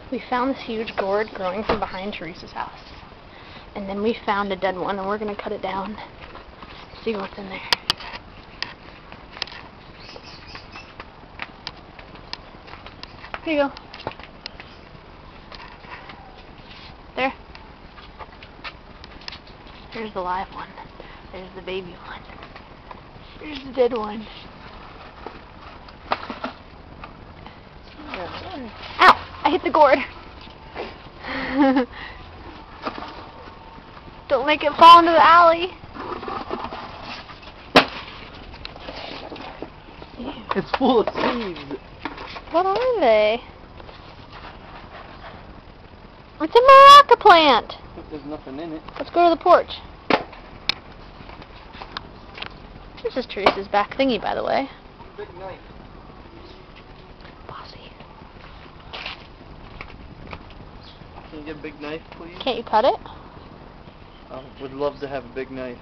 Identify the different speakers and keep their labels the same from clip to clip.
Speaker 1: We found this huge gourd growing from behind Teresa's house. And then we found a dead one, and we're going to cut it down, see what's in there. Here you go. There. Here's the live one. There's the baby one. Here's the dead one. Ow! I hit the gourd. Don't make it fall into the alley.
Speaker 2: It's full of seeds.
Speaker 1: What are they? It's a maraca plant.
Speaker 2: There's nothing in it.
Speaker 1: Let's go to the porch. This is Teresa's back thingy, by the way.
Speaker 2: Big knife.
Speaker 1: Bossy.
Speaker 2: Can you get a big knife, please?
Speaker 1: Can't you cut it?
Speaker 2: I would love to have a big knife.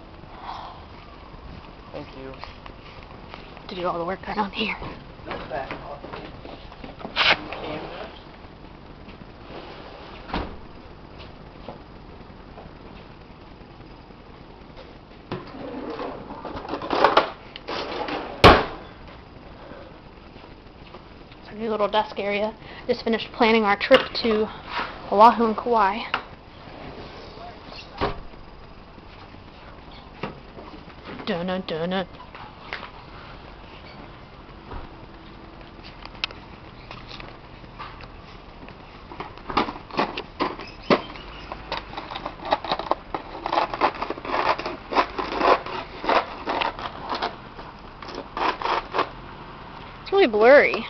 Speaker 2: Thank you.
Speaker 1: To do all the work around here.
Speaker 2: Back off the camera.
Speaker 1: It's our new little desk area. Just finished planning our trip to Oahu and Kauai. Dun-dun-dun-dun. It's really blurry.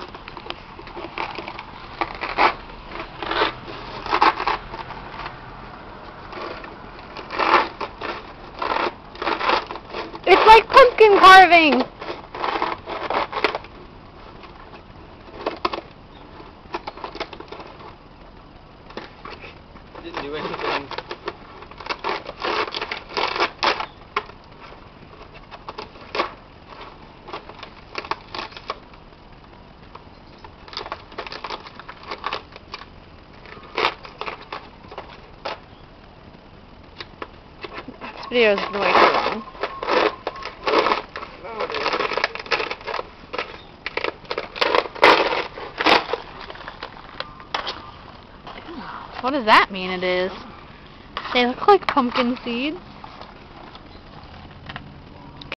Speaker 1: It's like pumpkin carving!
Speaker 2: Didn't do anything.
Speaker 1: This video is way too long. What does that mean it is? They look like pumpkin seeds.